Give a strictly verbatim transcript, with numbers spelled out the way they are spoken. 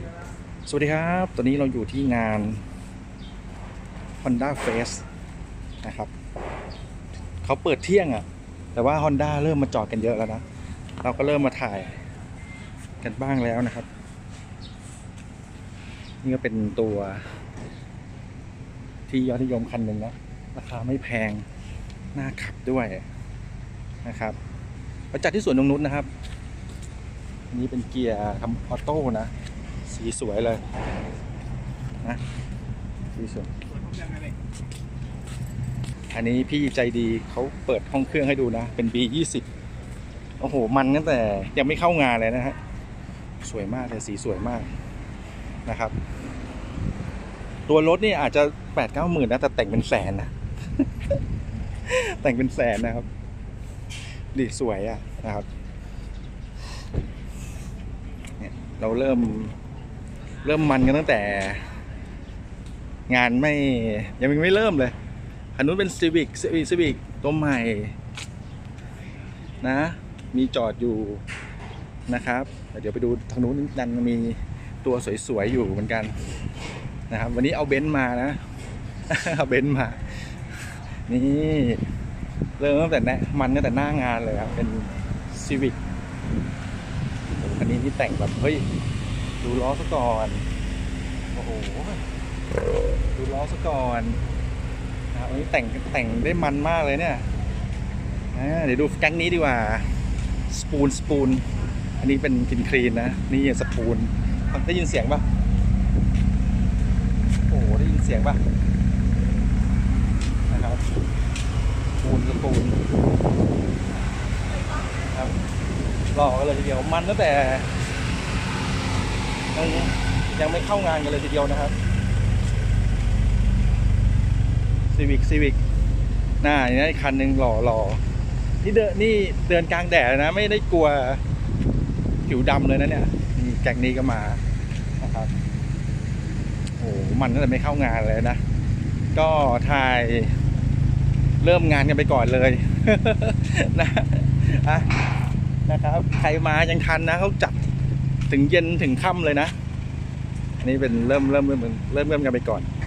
สวัสดีครับตอนนี้เราอยู่ที่งาน Honda Fest นะครับเขาเปิดเที่ยงอ่ะแต่ว่า Honda เริ่มมาจอดกันเยอะแล้วนะเราก็เริ่มมาถ่ายกันบ้างแล้วนะครับนี่ก็เป็นตัวที่ยอดนิยมคันหนึ่งนะราคาไม่แพงน่าขับด้วยนะครับประจัดที่สวนนงนุชนะครับอันนี้เป็นเกียร์ทำออโต้นะสีสวยเลยนะสีสวยอันนี้พี่ใจดีเขาเปิดห้องเครื่องให้ดูนะเป็น บี ยี่สิบ โอ้โหมันตั้งแต่ยังไม่เข้างานเลยนะฮะสวยมากเลยสีสวยมากนะครับตัวรถนี่อาจจะแปดเก้าหมื่นนะแต่แต่งเป็นแสนนะ แต่งเป็นแสนนะครับดีสวยอ่ะนะครับเนี่ยเราเริ่มเริ่มมันกันตั้งแต่งานไม่ยังไม่เริ่มเลยอันนู้นเป็น Civic Civic Civic ตัวใหม่นะมีจอดอยู่นะครับเดี๋ยวไปดูทางนู้นนันมีตัวสวยๆอยู่เหมือนกันนะครับวันนี้เอาเบนซ์มานะ เอาเบนซ์มานี่เริ่มตั้งแต่มันตั้งแต่หน้างานเลยครับเป็น Civic อันนี้ที่แต่งแบบเฮ้ยดูล้อซะก่อนโอ้โหดูล้อซะก่อนนะครับอันนี้แต่งแต่งได้มันมากเลยเนี่ยเดี๋ยวดูแก๊งนี้ดีกว่าสปูนสปูนอันนี้เป็นกินคลีนนะนี่สปูนได้ยินเสียงป่ะโอ้โหได้ยินเสียงป่ะนะครับสปูนสปูนครับหล่อกันเลยทีเดียวมันตั้งแต่ยังไม่เข้างานกันเลยทีเดียวนะครับซีวิกซีวิกหน้าอย่างนี้คันหนึ่งหล่อหล่อนี่เดินนี่เดินกลางแดดนะไม่ได้กลัวผิวดำเลยนะเนี่ยนี่แก๊งนี้ก็มานะครับโอ้มันตั้งแต่ไม่เข้างานเลยนะก็ถ่ายเริ่มงานกันไปก่อนเลยนะอ่ะนะครับใครมายังทันนะเขาจัดถึงเย็นถึงค่ำเลยนะอันนี้เป็นเริ่มเริ่มเริ่มเริ่มเริ่มกันไปก่อน